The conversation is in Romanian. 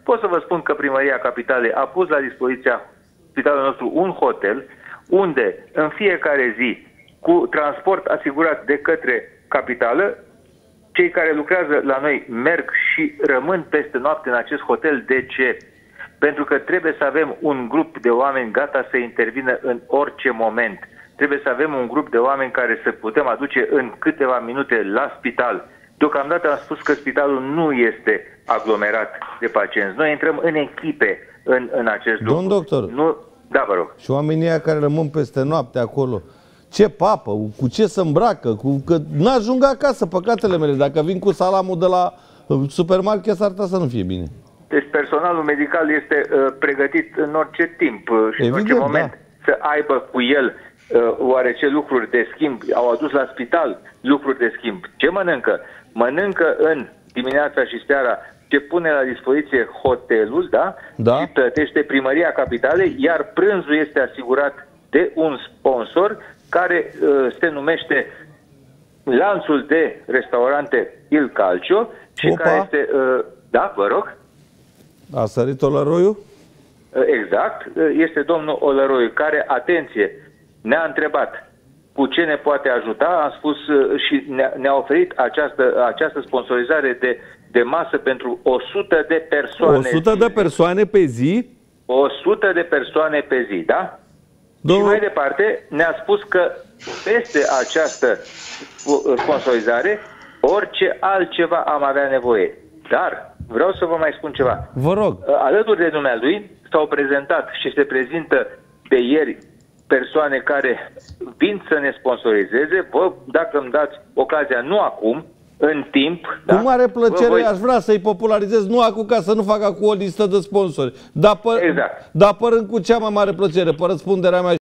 pot să vă spun că Primăria Capitalei a pus la dispoziția spitalului nostru un hotel unde în fiecare zi, cu transport asigurat de către capitală, cei care lucrează la noi merg și rămân peste noapte în acest hotel. De ce? Pentru că trebuie să avem un grup de oameni gata să intervină în orice moment. Trebuie să avem un grup de oameni care să putem aduce în câteva minute la spital. Deocamdată am spus că spitalul nu este aglomerat de pacienți. Noi intrăm în echipe în acest lucru. Domn doctor, nu... Da, vă rog. Și oamenii ăia care rămân peste noapte acolo, ce papă, cu ce se îmbracă, că n-ajung acasă, păcatele mele. Dacă vin cu salamul de la supermarket, s-ar putea să nu fie bine. Deci personalul medical este pregătit în orice timp și în orice moment să aibă cu el oarece lucruri de schimb. Au adus la spital lucruri de schimb. Ce mănâncă? Mănâncă în dimineața și seara ce pune la dispoziție hotelul, da? Și plătește Primăria Capitalei, iar prânzul este asigurat de un sponsor care se numește lanțul de restaurante Il Calcio și care este... da, vă rog? A sărit Olăroiu? Exact. Este domnul Olăroiu care, atenție, ne-a întrebat cu ce ne poate ajuta. Am spus și ne-a oferit această sponsorizare de masă pentru 100 de persoane. 100 de persoane pe zi? 100 de persoane pe zi, da? Și mai departe ne-a spus că peste această sponsorizare orice altceva am avea nevoie. Dar vreau să vă mai spun ceva. Vă rog. Alături de dumnealui s-au prezentat și se prezintă de ieri persoane care vin să ne sponsorizeze. Vă, dacă îmi dați ocazia, nu acum, în timp. Cu mare plăcere aș vrea să-i popularizez, nu acum ca să nu fac acum o listă de sponsori. Dar părând cu cea mai mare plăcere, pe răspunderea mea